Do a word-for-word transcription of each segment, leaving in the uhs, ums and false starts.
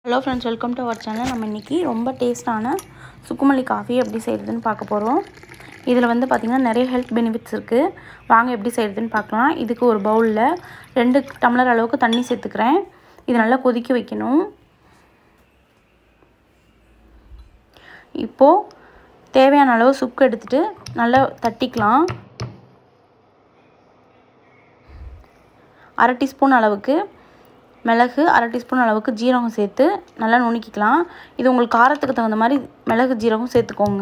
Hello friends, welcome to our channel. நம்ம இன்றைக்கி ரொம்ப டேஸ்ட்டான சுக்குமல்லி காஃபி எப்படி செய்கிறதுன்னு பார்க்க போகிறோம். இதில் வந்து பார்த்திங்கன்னா நிறைய ஹெல்த் பெனிஃபிட்ஸ் இருக்குது. வாங்க எப்படி செய்கிறதுன்னு பார்க்கலாம். இதுக்கு ஒரு பவுலில் ரெண்டு டம்ளர் அளவுக்கு தண்ணி சேர்த்துக்கிறேன். இது நல்லா கொதிக்க வைக்கணும். இப்போது தேவையான அளவு சுக்கு எடுத்துகிட்டு நல்லா தட்டிக்கலாம். அரை டீஸ்பூன் அளவுக்கு மிளகு, அரை டீஸ்பூன் அளவுக்கு ஜீரகம் சேர்த்து நல்லா நுணுக்கிக்கலாம். இது உங்களுக்கு காரத்துக்கு தகுந்த மாதிரி மிளகு ஜீரகம் சேர்த்துக்கோங்க.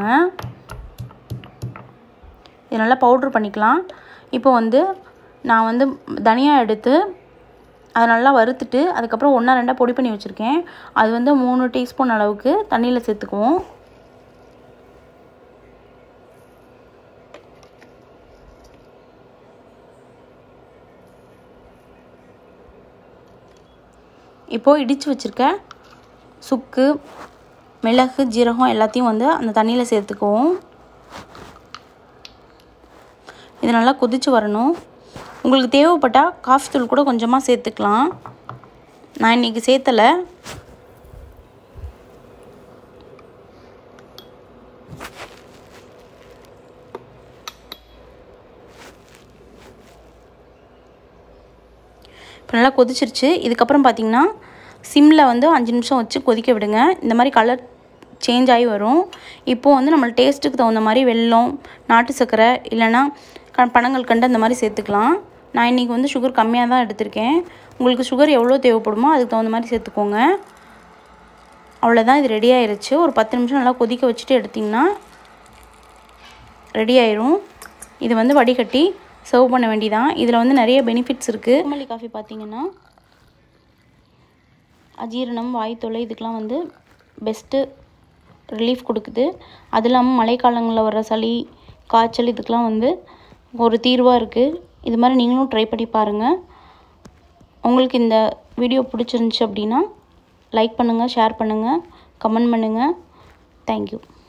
இது நல்லா பவுட்ரு பண்ணிக்கலாம். இப்போ வந்து நான் வந்து தனியாக எடுத்து அதை நல்லா வறுத்துட்டு அதுக்கப்புறம் ஒன்றா ரெண்டாக பொடி பண்ணி வச்சுருக்கேன். அது வந்து மூணு டீஸ்பூன் அளவுக்கு தண்ணியில் சேர்த்துக்குவோம். இப்போது இடித்து வச்சுருக்க சுக்கு, மிளகு, ஜீரகம் எல்லாத்தையும் வந்து அந்த தண்ணியில் சேர்த்துக்குவோம். இது நல்லா கொதித்து வரணும். உங்களுக்கு தேவைப்பட்டால் காஃபி தூள் கூட கொஞ்சமாக சேர்த்துக்கலாம். நான் இன்றைக்கி சேர்த்தலை. இப்போ நல்லா கொதிச்சிருச்சு. இதுக்கப்புறம் பார்த்திங்கன்னா சிம்மில் வந்து அஞ்சு நிமிஷம் வச்சு கொதிக்க விடுங்க. இந்த மாதிரி கலர் சேஞ்ச் ஆகி வரும். இப்போது வந்து நம்ம டேஸ்ட்டுக்கு தகுந்த மாதிரி வெல்லம், நாட்டு சர்க்கரை இல்லைன்னா க பனங்கள் கண்டு அந்த மாதிரி சேர்த்துக்கலாம். நான் இன்றைக்கி வந்து சுகர் கம்மியாக தான் எடுத்திருக்கேன். உங்களுக்கு சுகர் எவ்வளோ தேவைப்படுமோ அதுக்கு தகுந்த மாதிரி சேர்த்துக்கோங்க. அவ்வளோதான், இது ரெடி ஆயிடுச்சு. ஒரு பத்து நிமிஷம் நல்லா கொதிக்க வச்சுட்டு எடுத்திங்கன்னா ரெடி ஆயிரும். இது வந்து வடிகட்டி சர்வ் பண்ண வேண்டியதான். இதில் வந்து நிறைய பெனிஃபிட்ஸ் இருக்குது. சுக்குமல்லி காஃபி பார்த்திங்கன்னா அஜீரணம், வாய்த்தொல்லை இதுக்கெலாம் வந்து பெஸ்ட்டு ரிலீஃப் கொடுக்குது. அது இல்லாமல் மழைக்காலங்களில் வர சளி, காய்ச்சல் இதுக்கெலாம் வந்து ஒரு தீர்வாக இருக்குது. இது மாதிரி நீங்களும் ட்ரை பண்ணி பாருங்கள். உங்களுக்கு இந்த வீடியோ பிடிச்சிருந்துச்சி அப்படின்னா லைக் பண்ணுங்கள், ஷேர் பண்ணுங்கள், கமெண்ட் பண்ணுங்கள். தேங்க்யூ.